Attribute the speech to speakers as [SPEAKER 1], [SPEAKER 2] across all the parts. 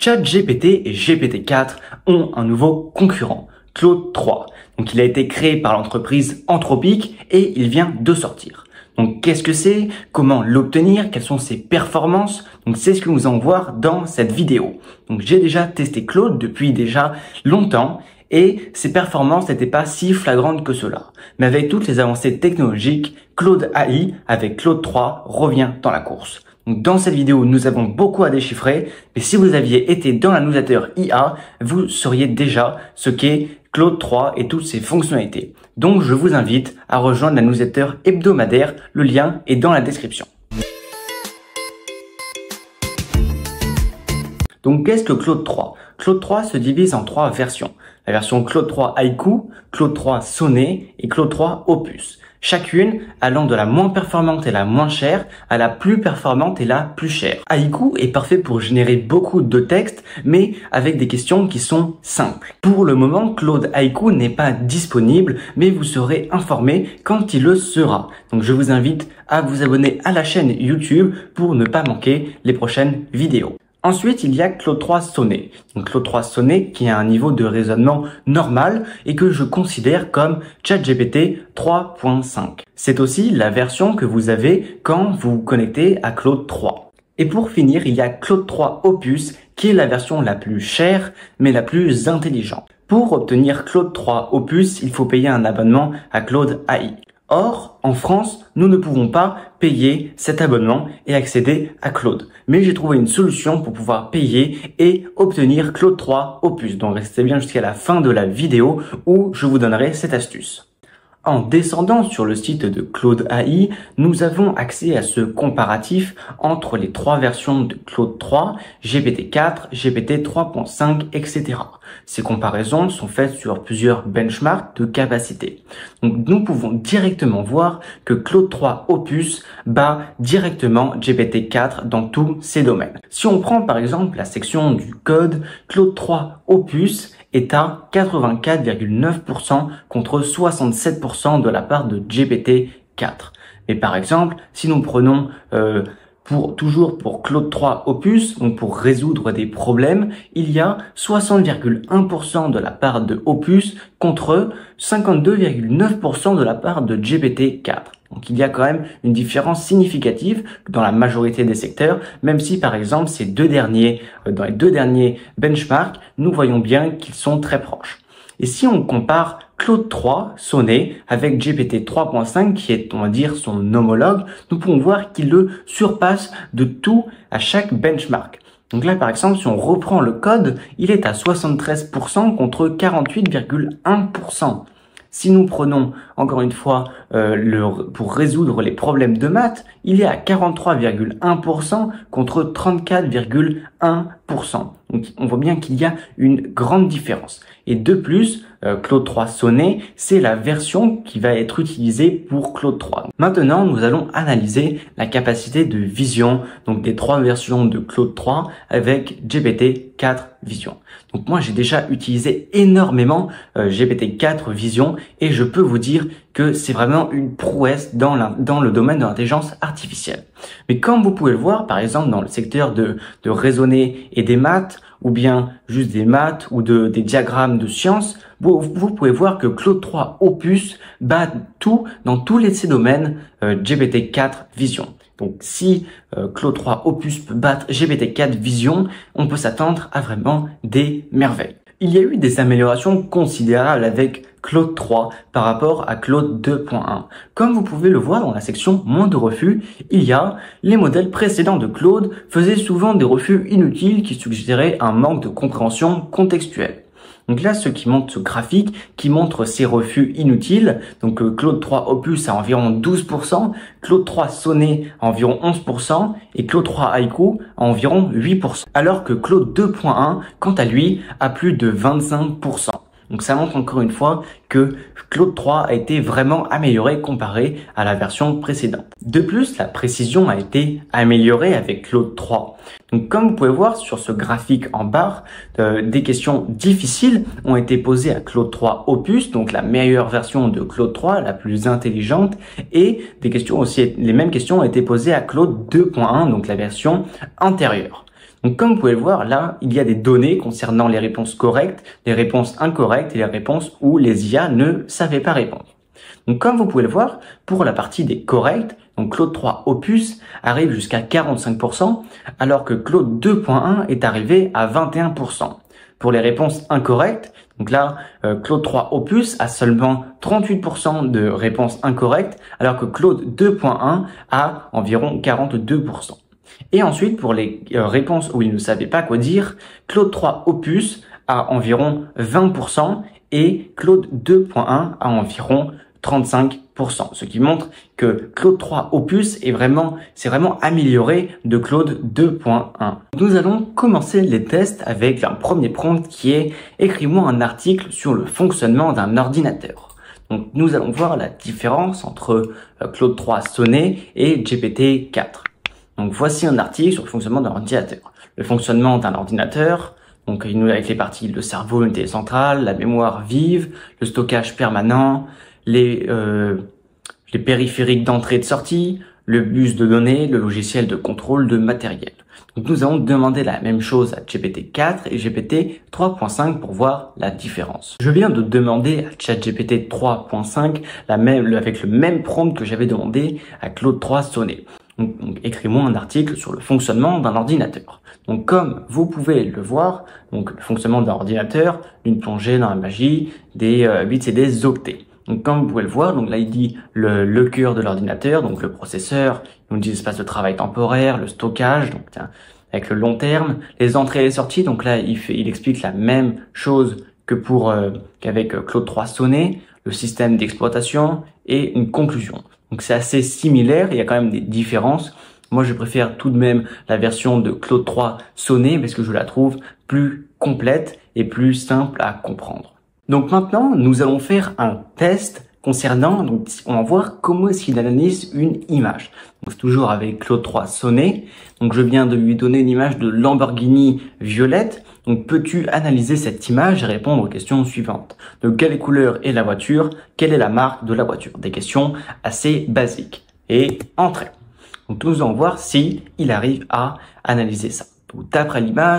[SPEAKER 1] ChatGPT et GPT-4 ont un nouveau concurrent, Claude 3. Donc il a été créé par l'entreprise Anthropic et il vient de sortir. Donc qu'est-ce que c'est? Comment l'obtenir? Quelles sont ses performances? Donc c'est ce que nous allons voir dans cette vidéo. Donc j'ai déjà testé Claude depuis déjà longtemps et ses performances n'étaient pas si flagrantes que cela. Mais avec toutes les avancées technologiques, Claude AI avec Claude 3 revient dans la course. Donc dans cette vidéo, nous avons beaucoup à déchiffrer, mais si vous aviez été dans la newsletter IA, vous sauriez déjà ce qu'est Claude 3 et toutes ses fonctionnalités. Donc je vous invite à rejoindre la newsletter hebdomadaire, le lien est dans la description. Donc qu'est-ce que Claude 3? Claude 3 se divise en 3 versions. La version Claude 3 Haiku, Claude 3 Sonnet et Claude 3 Opus. Chacune allant de la moins performante et la moins chère à la plus performante et la plus chère. Haiku est parfait pour générer beaucoup de textes, mais avec des questions qui sont simples. Pour le moment, Claude Haiku n'est pas disponible, mais vous serez informé quand il le sera. Donc je vous invite à vous abonner à la chaîne YouTube pour ne pas manquer les prochaines vidéos. Ensuite, il y a Claude 3 Sonnet. Donc Claude 3 Sonnet qui a un niveau de raisonnement normal et que je considère comme ChatGPT 3.5. C'est aussi la version que vous avez quand vous vous connectez à Claude 3. Et pour finir, il y a Claude 3 Opus qui est la version la plus chère mais la plus intelligente. Pour obtenir Claude 3 Opus, il faut payer un abonnement à Claude AI. Or, en France, nous ne pouvons pas payer cet abonnement et accéder à Claude. Mais j'ai trouvé une solution pour pouvoir payer et obtenir Claude 3 Opus. Donc restez bien jusqu'à la fin de la vidéo où je vous donnerai cette astuce. En descendant sur le site de Claude AI, nous avons accès à ce comparatif entre les 3 versions de Claude 3, GPT-4, GPT 3.5, etc. Ces comparaisons sont faites sur plusieurs benchmarks de capacité. Donc nous pouvons directement voir que Claude 3 Opus bat directement GPT-4 dans tous ces domaines. Si on prend par exemple la section du code, Claude 3 Opus est à 84,9% contre 67% de la part de GPT-4. Mais par exemple, si nous prenons toujours pour Claude 3 Opus, donc pour résoudre des problèmes, il y a 60,1% de la part de Opus contre 52,9% de la part de GPT-4. Donc il y a quand même une différence significative dans la majorité des secteurs, même si par exemple dans les deux derniers benchmarks, nous voyons bien qu'ils sont très proches. Et si on compare Claude 3 Sonnet avec GPT 3.5 qui est, on va dire, son homologue, nous pouvons voir qu'il le surpasse de tout à chaque benchmark. Donc là, par exemple, si on reprend le code, il est à 73% contre 48,1%. Si nous prenons, encore une fois, pour résoudre les problèmes de maths, il est à 43,1% contre 34,1%. Donc on voit bien qu'il y a une grande différence. Et de plus, Claude 3 Sonnet, c'est la version qui va être utilisée pour Claude 3. Maintenant, nous allons analyser la capacité de vision, donc des 3 versions de Claude 3 avec GPT-4 Vision. Donc moi, j'ai déjà utilisé énormément GPT-4 Vision et je peux vous dire que c'est vraiment une prouesse dans le domaine de l'intelligence artificielle. Mais comme vous pouvez le voir, par exemple, dans le secteur de raisonner et des maths, ou bien juste des maths ou des diagrammes de sciences, vous pouvez voir que Claude 3 Opus bat tout dans tous ces domaines GPT-4 Vision. Donc si Claude 3 Opus peut battre GPT-4 Vision, on peut s'attendre à vraiment des merveilles. Il y a eu des améliorations considérables avec Claude 3 par rapport à Claude 2.1. Comme vous pouvez le voir dans la section moins de refus, les modèles précédents de Claude faisaient souvent des refus inutiles qui suggéraient un manque de compréhension contextuelle. Donc là, ce graphique qui montre ces refus inutiles, donc Claude 3 Opus à environ 12%, Claude 3 Sonnet à environ 11% et Claude 3 Haiku à environ 8%. Alors que Claude 2.1, quant à lui, a plus de 25%. Donc ça montre encore une fois que Claude 3 a été vraiment amélioré comparé à la version précédente. De plus, la précision a été améliorée avec Claude 3. Donc comme vous pouvez voir sur ce graphique en barre, des questions difficiles ont été posées à Claude 3 Opus, donc la meilleure version de Claude 3, la plus intelligente, et les mêmes questions ont été posées à Claude 2.1, donc la version antérieure. Donc comme vous pouvez le voir, là, il y a des données concernant les réponses correctes, les réponses incorrectes et les réponses où les IA ne savaient pas répondre. Donc comme vous pouvez le voir, pour la partie des corrects, donc Claude 3 Opus arrive jusqu'à 45%, alors que Claude 2.1 est arrivé à 21%. Pour les réponses incorrectes, donc là, Claude 3 Opus a seulement 38% de réponses incorrectes, alors que Claude 2.1 a environ 42%. Et ensuite, pour les réponses où il ne savait pas quoi dire, Claude 3 Opus a environ 20% et Claude 2.1 a environ 35%, ce qui montre que Claude 3 Opus s'est vraiment amélioré de Claude 2.1. Nous allons commencer les tests avec un premier prompt qui est « Écris-moi un article sur le fonctionnement d'un ordinateur ». Donc nous allons voir la différence entre Claude 3 Sonnet et GPT-4. Donc voici un article sur le fonctionnement d'un ordinateur. Le fonctionnement d'un ordinateur, donc avec les parties le cerveau, l'unité centrale, la mémoire vive, le stockage permanent, les périphériques d'entrée et de sortie, le bus de données, le logiciel de contrôle de matériel. Donc nous allons demander la même chose à GPT-4 et GPT 3.5 pour voir la différence. Je viens de demander à ChatGPT 3.5 avec le même prompt que j'avais demandé à Claude 3 Sonnet. Donc écris-moi un article sur le fonctionnement d'un ordinateur. Donc comme vous pouvez le voir, donc le fonctionnement d'un ordinateur, une plongée dans la magie, des bits et des octets. Donc comme vous pouvez le voir, donc là il dit le cœur de l'ordinateur, donc le processeur, il nous dit l'espace de travail temporaire, le stockage, donc avec le long terme, les entrées et les sorties. Donc là il explique la même chose que qu'avec Claude 3 Sonnet, le système d'exploitation et une conclusion. Donc c'est assez similaire, il y a quand même des différences. Moi je préfère tout de même la version de Claude 3 Sonnet parce que je la trouve plus complète et plus simple à comprendre. Donc maintenant, nous allons faire un test concernant, donc on va voir comment est-ce qu'il analyse une image. Donc c'est toujours avec Claude 3 Sonnet. Donc je viens de lui donner une image de Lamborghini violette. Donc peux-tu analyser cette image et répondre aux questions suivantes. De quelle couleur est la voiture? Quelle est la marque de la voiture? Des questions assez basiques. Et entrée. Donc nous allons voir si il arrive à analyser ça. D'après l'image,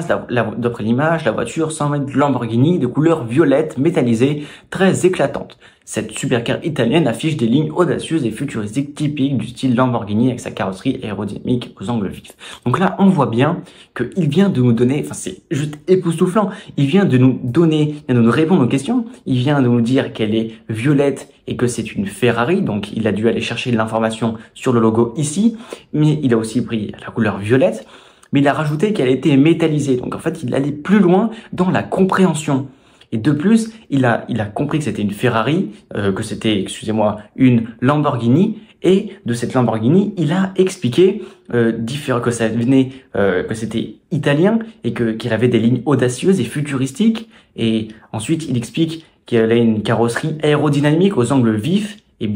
[SPEAKER 1] la voiture semble être Lamborghini de couleur violette métallisée très éclatante. Cette supercar italienne affiche des lignes audacieuses et futuristiques typiques du style Lamborghini avec sa carrosserie aérodynamique aux angles vifs. Donc là, on voit bien qu'il vient de nous donner, enfin c'est juste époustouflant, il vient de nous répondre aux questions, il vient de nous dire qu'elle est violette et que c'est une Ferrari, donc il a dû aller chercher l'information sur le logo ici, mais il a aussi pris la couleur violette. Mais il a rajouté qu'elle était métallisée. Donc en fait, il allait plus loin dans la compréhension. Et de plus, il a compris que c'était une Ferrari, que c'était, excusez-moi, une Lamborghini. Et de cette Lamborghini, il a expliqué que ça venait, que c'était italien et qu'il avait des lignes audacieuses et futuristiques. Et ensuite, il explique qu'elle a une carrosserie aérodynamique aux angles vifs et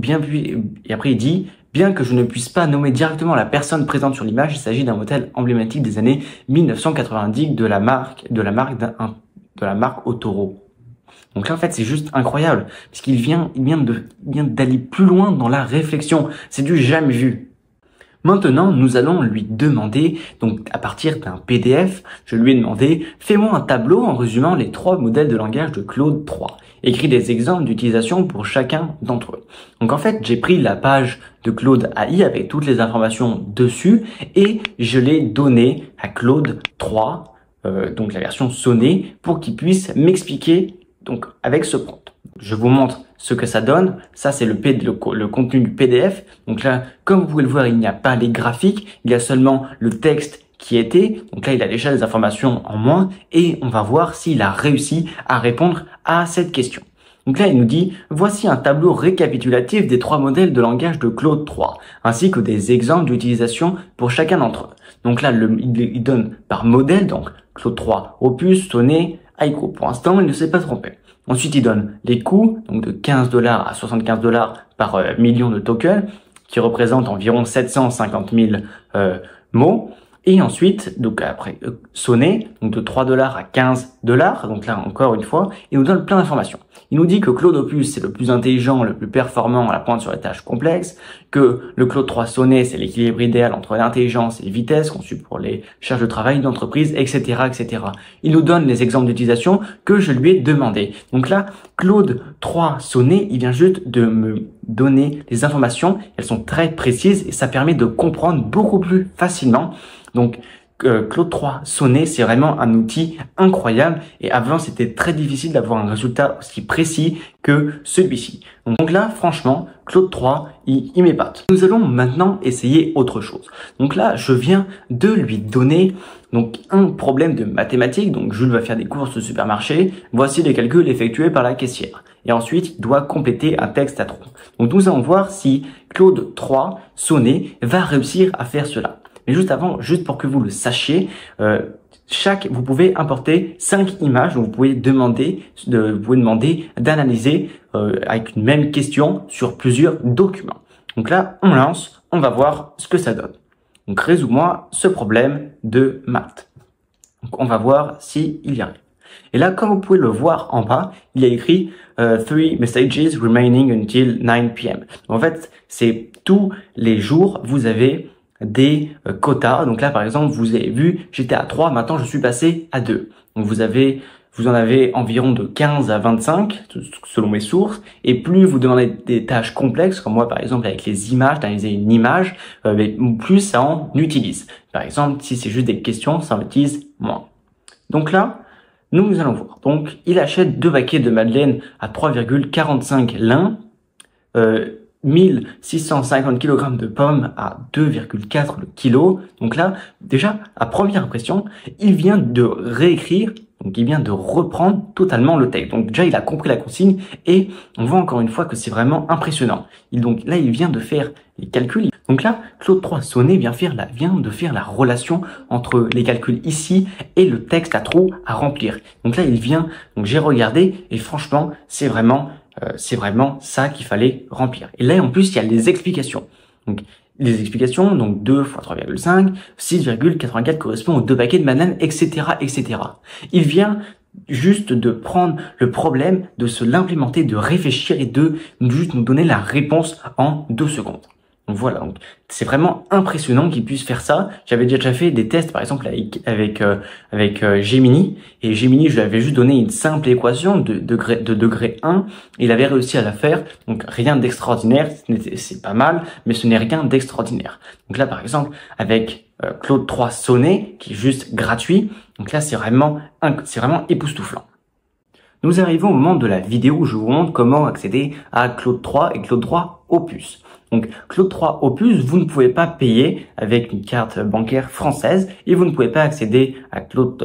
[SPEAKER 1] et après il dit bien que je ne puisse pas nommer directement la personne présente sur l'image, il s'agit d'un modèle emblématique des années 1990 de la marque Autoro. Donc là, en fait, c'est juste incroyable, parce qu'il vient d'aller plus loin dans la réflexion. C'est du jamais vu. Maintenant, nous allons lui demander, donc à partir d'un PDF, je lui ai demandé « Fais-moi un tableau en résumant les 3 modèles de langage de Claude 3. Écris des exemples d'utilisation pour chacun d'entre eux. » Donc en fait, j'ai pris la page de Claude AI avec toutes les informations dessus et je l'ai donné à Claude 3, donc la version Sonnet, pour qu'il puisse m'expliquer donc avec ce prompt. Je vous montre ce que ça donne. Ça, c'est le contenu du PDF. Donc là, comme vous pouvez le voir, il n'y a pas les graphiques. Il y a seulement le texte qui était. Donc là, il a déjà des informations en moins. Et on va voir s'il a réussi à répondre à cette question. Donc là, il nous dit, voici un tableau récapitulatif des 3 modèles de langage de Claude 3, ainsi que des exemples d'utilisation pour chacun d'entre eux. Donc là, il donne par modèle, donc Claude 3, Opus, Sonnet, Haiku. Pour l'instant, il ne s'est pas trompé. Ensuite, il donne les coûts, donc de $15 à $75 par million de tokens, qui représentent environ 750 000 mots. Et ensuite, donc après sonné, donc de 3 $ à 15 $. Donc là, encore une fois, il nous donne plein d'informations. Il nous dit que Claude Opus, c'est le plus intelligent, le plus performant à la pointe sur les tâches complexes, que le Claude 3 sonné, c'est l'équilibre idéal entre l'intelligence et la vitesse, conçu pour les charges de travail d'entreprise, etc., etc. Il nous donne les exemples d'utilisation que je lui ai demandé. Donc là, Claude 3 sonné, il vient juste de me donner les informations. Elles sont très précises et ça permet de comprendre beaucoup plus facilement. Donc, Claude 3 sonné, c'est vraiment un outil incroyable et avant c'était très difficile d'avoir un résultat aussi précis que celui-ci. Donc là, franchement, Claude 3, il m'épate. Nous allons maintenant essayer autre chose. Donc là, je viens de lui donner donc un problème de mathématiques. Donc Jules va faire des courses au supermarché. Voici les calculs effectués par la caissière. Et ensuite, il doit compléter un texte à trous. Donc nous allons voir si Claude 3 sonné va réussir à faire cela. Mais juste avant, juste pour que vous le sachiez, vous pouvez importer 5 images. Donc vous pouvez demander d'analyser avec une même question sur plusieurs documents. Donc là, on lance, on va voir ce que ça donne. Donc résous-moi ce problème de maths. Donc on va voir s'il y arrive. Et là, comme vous pouvez le voir en bas, il y a écrit 3 messages remaining until 9 p.m. En fait, c'est tous les jours, vous avez des quotas. Donc là, par exemple, vous avez vu, j'étais à 3, maintenant je suis passé à 2. Donc vous en avez environ de 15 à 25, selon mes sources. Et plus vous demandez des tâches complexes, comme moi, par exemple, avec les images, d'analyser une image, plus ça en utilise. Par exemple, si c'est juste des questions, ça en utilise moins. Donc là, nous allons voir. Donc, il achète 2 paquets de madeleine à 3,45 l'un, 1650 kg de pommes à 2,4 le kilo. Donc là, déjà, à première impression, il vient de réécrire, donc il vient de reprendre totalement le texte. Donc déjà, il a compris la consigne et on voit encore une fois que c'est vraiment impressionnant. Donc là, il vient de faire les calculs. Donc là, Claude 3 sonné vient de faire la relation entre les calculs ici et le texte à trous à remplir. Donc là, donc j'ai regardé et franchement, c'est vraiment ça qu'il fallait remplir. Et là, en plus, il y a les explications. Donc, les explications, donc 2 fois 3,5, 6,84 correspond aux 2 paquets de madeleine, etc., etc. Il vient juste de prendre le problème, de se l'implémenter, de réfléchir et de juste nous donner la réponse en 2 secondes. Donc voilà, donc c'est vraiment impressionnant qu'il puisse faire ça. J'avais déjà fait des tests, par exemple avec Gemini, et Gemini, je lui avais juste donné une simple équation de degré 1, et il avait réussi à la faire. Donc rien d'extraordinaire, c'est pas mal, mais ce n'est rien d'extraordinaire. Donc là, par exemple, avec Claude 3 sonné, qui est juste gratuit, donc là c'est vraiment époustouflant. Nous arrivons au moment de la vidéo où je vous montre comment accéder à Claude 3 et Claude 3 Opus. Donc Claude 3 Opus, vous ne pouvez pas payer avec une carte bancaire française et vous ne pouvez pas accéder à Claude,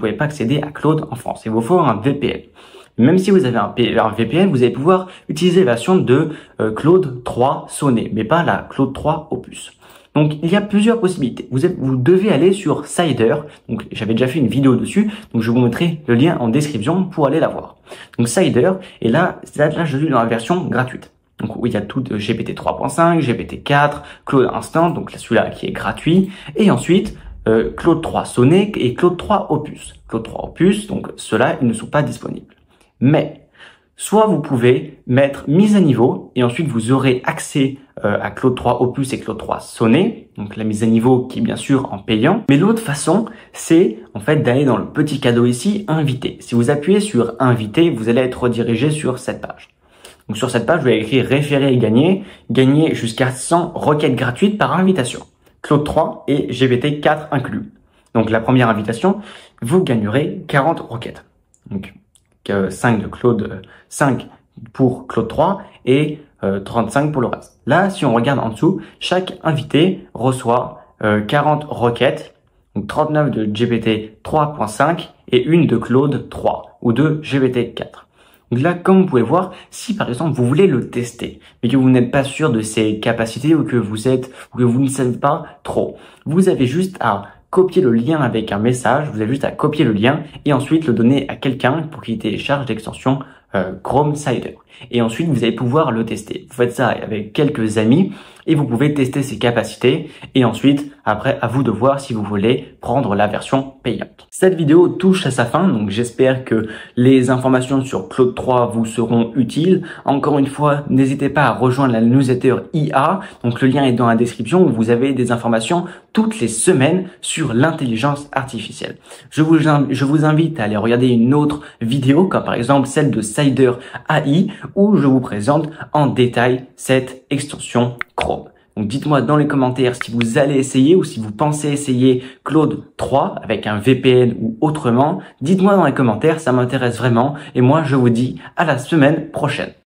[SPEAKER 1] en France. Il vous faut un VPN. Même si vous avez un VPN, vous allez pouvoir utiliser la version de Claude 3 sonné, mais pas la Claude 3 Opus. Donc, il y a plusieurs possibilités. Vous devez aller sur Cider. Donc, j'avais déjà fait une vidéo dessus. Donc, je vous mettrai le lien en description pour aller la voir. Donc, Cider. Et là, je suis dans la version gratuite. Donc, où il y a tout de GPT 3.5, GPT 4, Claude Instant. Donc, celui-là qui est gratuit. Et ensuite, Claude 3 sonné et Claude 3 Opus. Claude 3 Opus. Donc, ceux-là, ils ne sont pas disponibles. Mais, soit vous pouvez mettre mise à niveau et ensuite vous aurez accès à Claude 3 Opus et Claude 3 sonné, donc la mise à niveau qui est bien sûr en payant. Mais l'autre façon, c'est en fait d'aller dans le petit cadeau ici, inviter. Si vous appuyez sur inviter, vous allez être redirigé sur cette page. Donc sur cette page, vous allez écrire référer et gagner jusqu'à 100 requêtes gratuites par invitation. Claude 3 et GPT 4 inclus. Donc la première invitation, vous gagnerez 40 requêtes. Donc 5 pour Claude 3 et 35 pour le reste. Là, si on regarde en dessous, chaque invité reçoit 40 requêtes, donc 39 de GPT 3.5 et une de Claude 3 ou de GPT 4. Donc là, comme vous pouvez voir, si par exemple vous voulez le tester, mais que vous n'êtes pas sûr de ses capacités ou que vous ne savez pas trop, vous avez juste à copier le lien avec un message, vous avez juste à copier le lien et ensuite le donner à quelqu'un pour qu'il télécharge l'extension Chrome Cider. Et ensuite, vous allez pouvoir le tester. Vous faites ça avec quelques amis et vous pouvez tester ses capacités et ensuite, après, à vous de voir si vous voulez prendre la version payante. Cette vidéo touche à sa fin, donc j'espère que les informations sur Claude 3 vous seront utiles. Encore une fois, n'hésitez pas à rejoindre la newsletter IA, donc le lien est dans la description où vous avez des informations toutes les semaines sur l'intelligence artificielle. Je vous invite à aller regarder une autre vidéo, comme par exemple celle de Cider AI, où je vous présente en détail cette extension Chrome. Donc dites-moi dans les commentaires si vous allez essayer ou si vous pensez essayer Claude 3 avec un VPN ou autrement. Dites-moi dans les commentaires, ça m'intéresse vraiment. Et moi, je vous dis à la semaine prochaine.